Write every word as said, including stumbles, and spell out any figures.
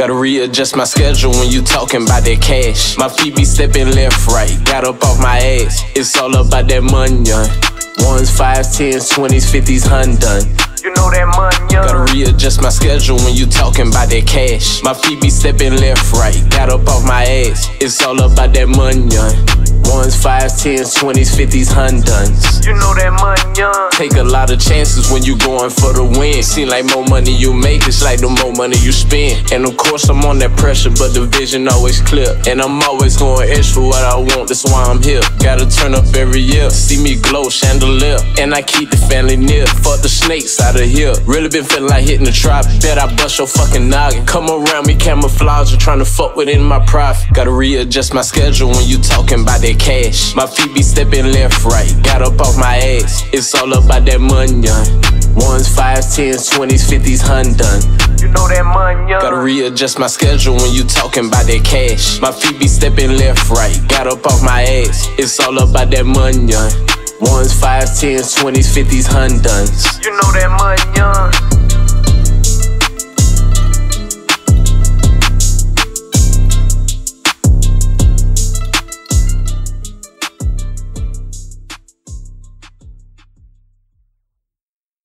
Gotta readjust my schedule when you talking about that cash. My feet be stepping left, right, got up off my ass. It's all about that Mun-Yun. Ones, fives, tens, twenties, fifties, hundred. You know that Mun-Yun. Gotta readjust my schedule when you talking about that cash. My feet be stepping left, right, got up off my ass. It's all about that Mun-Yun. Ones, fives, tens, twenties, fifties, hundreds. You know that Mun-Yun. Take a lot of chances when you going for the win. Seem like more money you make, it's like the more money you spend. And of course I'm on that pressure, but the vision always clear. And I'm always going extra what I want, that's why I'm here. Gotta turn up every year, see me glow, chandelier. And I keep the family near, fuck the snakes out of here. Really been feeling like hitting the trap, bet I bust your fucking noggin. Come around me camouflage, you trying to fuck within my profit. Gotta readjust my schedule when you talking about that cash. My feet be stepping left, right, got up off my ass. It's all about that Mun-Yun. Ones, fives, tens, twenties, fifties, hundred. You know that Mun-Yun. Gotta readjust my schedule when you talking about that cash. My feet be stepping left, right, got up off my ass. It's all about that Mun-Yun. Ones, fives, tens, twenties, fifties, hundreds. You know that Mun-Yun.